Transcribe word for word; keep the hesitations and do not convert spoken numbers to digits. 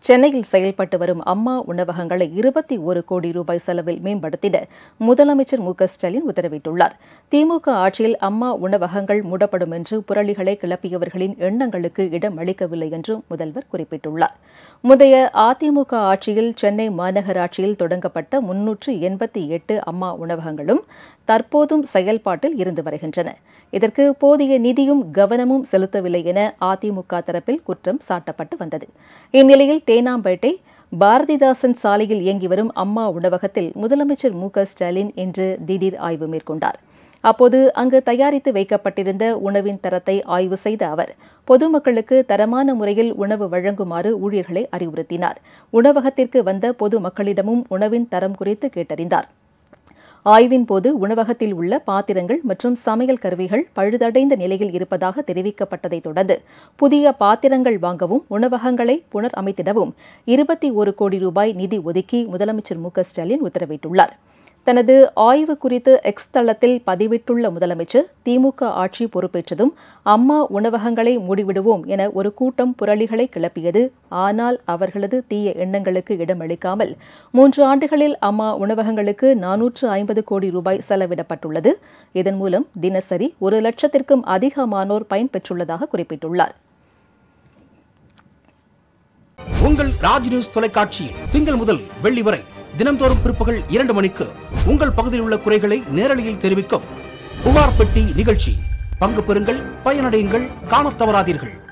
சென்னையில் செயல்பட்டு வரும் அம்மா உணவகங்களை இருபத்தி ஒரு கோடி ரூபாய் செலவில் மேம்படுத்திட முதலமைச்சர் மு க ஸ்டாலின் உத்தரவிட்டுள்ளார். திமுக ஆட்சியில் அம்மா உணவகங்கள் மூடப்படும் என்று புரளிகளை கிளப்பியவர்களின் எண்ணங்களுக்கு இடம் அளிக்கவில்லை என்றும் முதல்வர் குறிப்பிட்டுள்ளார். முந்தைய அதிமுக ஆட்சியில் சென்னை மாநகராட்சியில் தொடங்கப்பட்ட முன்னூற்று எண்பத்தி எட்டு அம்மா உணவகங்களும் தற்போதும் செயல்பாட்டில் இருந்து வருகின்றன. இதற்கு போதிய நிதியும் கவனமும் செலுத்தவில்லை என அதிமுக தரப்பில் குற்றம் சாட்டப்பட்டு வந்தது. இந்நிலையில் தேனாம்பேட்டை பாரதிதாசன் சாலையில் இயங்கி வரும் அம்மா உணவகத்தில் முதலமைச்சர் மு க ஸ்டாலின் இன்று திடீர் ஆய்வு மேற்கொண்டார். அப்போது அங்கு தயாரித்து வைக்கப்பட்டிருந்த உணவின் தரத்தை ஆய்வு செய்த அவர் பொதுமக்களுக்கு தரமான முறையில் உணவு வழங்குமாறு ஊழியர்களை அறிவுறுத்தினார். உணவகத்திற்கு வந்த பொதுமக்களிடமும் உணவின் தரம் குறித்து கேட்டறிந்தார். ஆய்வின் போது உணவகத்தில் உள்ள பாத்திரங்கள் மற்றும் சமையல் கருவிகள் பழுதடைந்த நிலையில் இருப்பதாக தெரிவிக்கப்பட்டதைத் தொடர்ந்து புதிய பாத்திரங்கள் வாங்கவும் உணவகங்களை புனர் அமைத்திடவும் இருபத்தி ஒரு கோடி ரூபாய் நிதி ஒதுக்கி முதலமைச்சர் மு க ஸ்டாலின் உத்தரவிட்டுள்ளார். தனது ஆய்வு குறித்து எக்ஸ் தளத்தில் பதிவிட்டுள்ள முதலமைச்சர், திமுக ஆட்சி பொறுப்பேற்றதும் அம்மா உணவகங்களை மூடிவிடுவோம் என ஒரு கூட்டம் புரளிகளை கிளப்பியது. ஆனால் அவர்களது தீய எண்ணங்களுக்கு இடமளிக்காமல் மூன்று ஆண்டுகளில் அம்மா உணவகங்களுக்கு நானூற்று ஐம்பது கோடி ரூபாய் செலவிடப்பட்டுள்ளது. இதன் மூலம் தினசரி ஒரு லட்சத்திற்கும் அதிகமானோர் பயன்பெற்றுள்ளதாக குறிப்பிட்டுள்ளார். உங்கள் ராஜ் நியூஸ் தொலைக்காட்சியில் திங்கள் முதல் வெள்ளி வரை தினந்தோறும் பிற்பகல் இரண்டு மணிக்கு உங்கள் பகுதியில் உள்ள குறைகளை நேரலையில் தெரிவிக்கும் புகார் பெட்டி நிகழ்ச்சி. பங்கு பெறுங்கள், பயனடையுங்கள், காணத் தவறாதீர்கள்.